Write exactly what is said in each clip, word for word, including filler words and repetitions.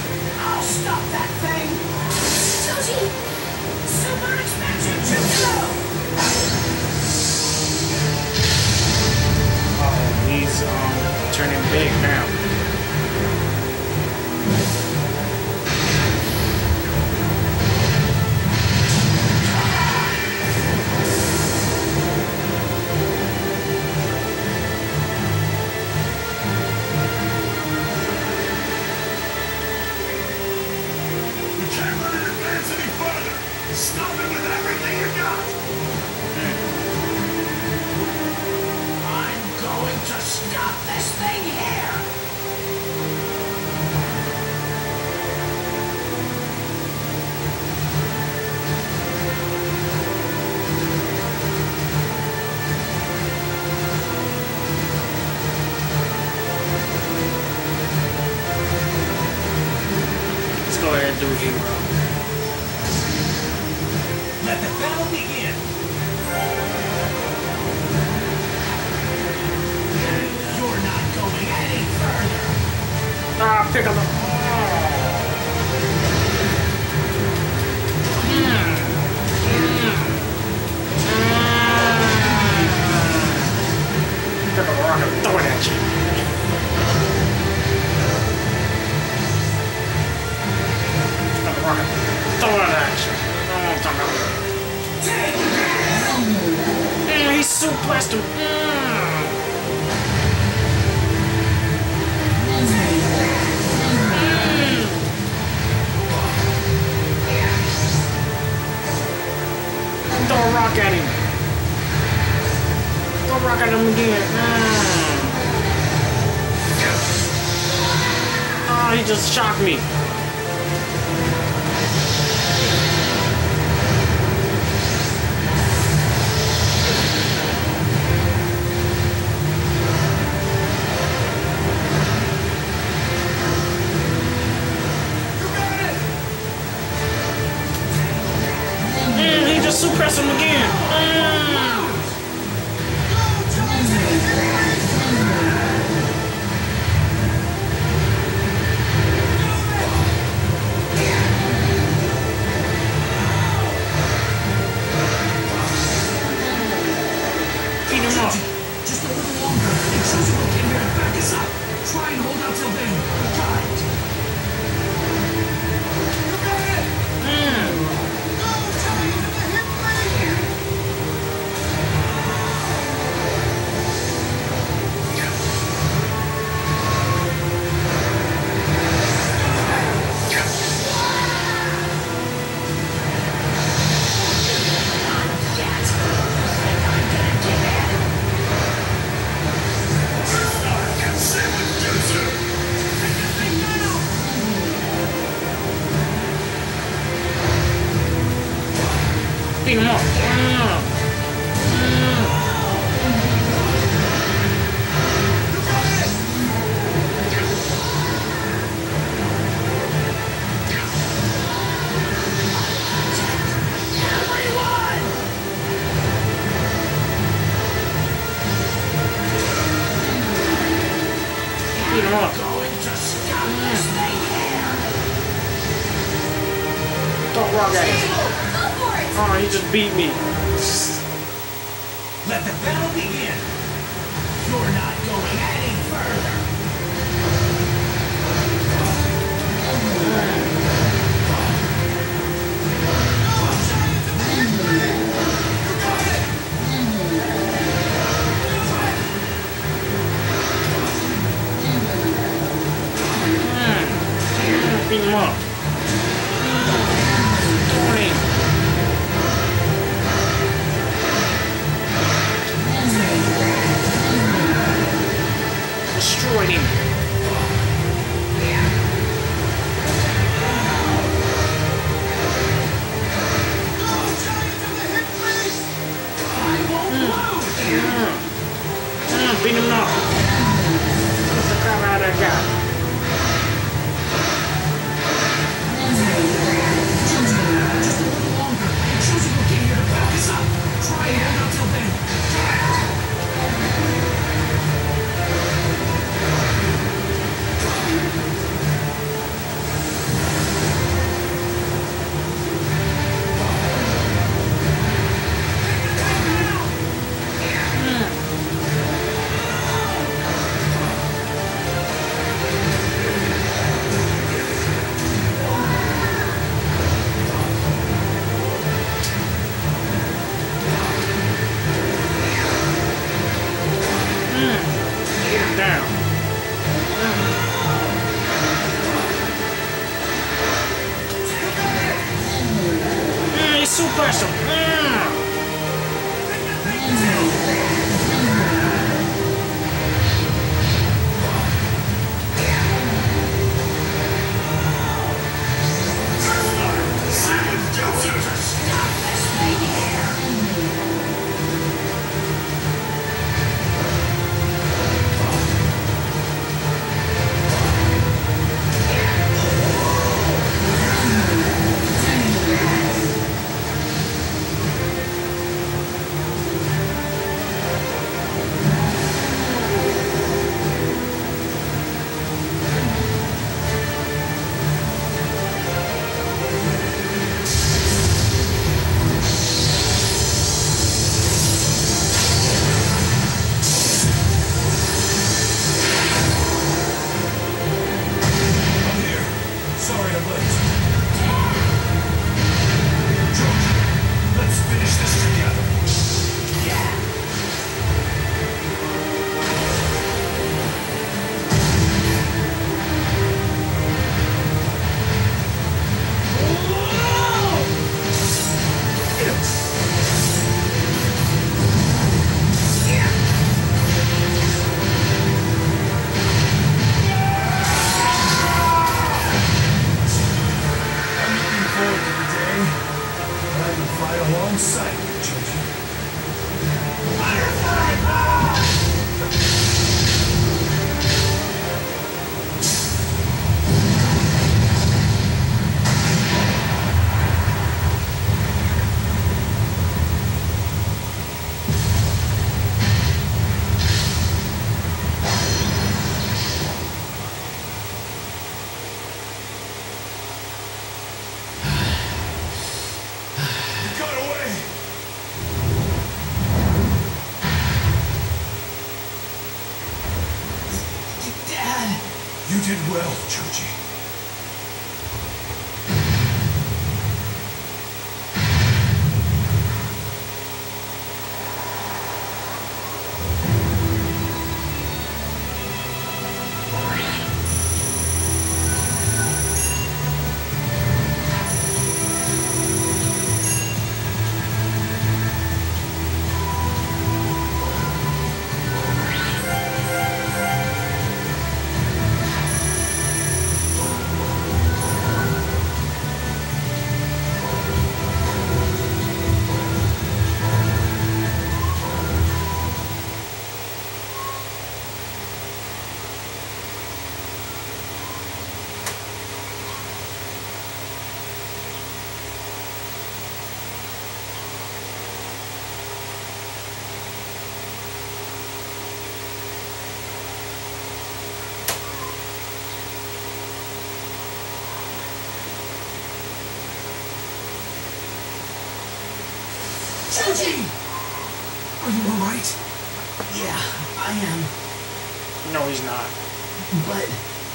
I'll stop that thing! Sushi! Super expansion jutsu! Oh, he's um turning big now. Stop it with everything you got! I'm going to stop this thing here! Let's go ahead and do hero. Let the battle begin! You're not going any further! Ah, pick up the... Oh. Mm. Mm. Mm. Pick up a rock and throw it at you. Pick up a rock and throw it at you. Oh, talk about it. Mm, he suplexed him. Mm. Mm. Throw a rock at him. Throw a rock at him again. Mm. Oh, he just shocked me. Suppress him again. Mm. Beat him up. Just a little longer. And Suzuki came here to back us up. Try and hold out till then. Got it. You got it. Mm. Beat him up. Mm. Mm. Beat him up. Going to stop this thing here. Don't rock at him. Oh, he just beat me. Let the battle begin. You're not going any further. Mm. Beat him up. twenty. Destroyed him. Mm. Mm, beat him up. What's the crap out of that guy? Just a little longer. Suzuki came here to back us up. Try and hold out till then. some. Mm. You did well, Choji. Choji! Are you alright? Yeah, I am. No, he's not. But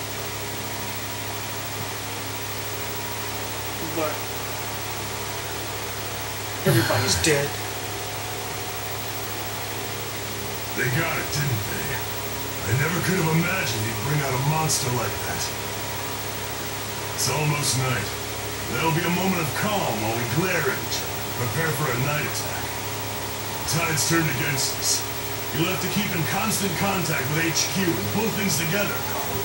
But everybody's dead. They got it, didn't they? I never could have imagined he'd bring out a monster like that. It's almost night. There'll be a moment of calm while we glare at each other, prepare for a night attack. Tide's turned against us. You'll have to keep in constant contact with H Q and pull things together, Carl.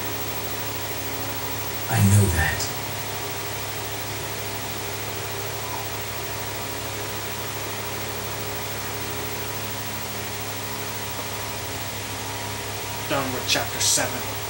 I know that. Done with chapter seven.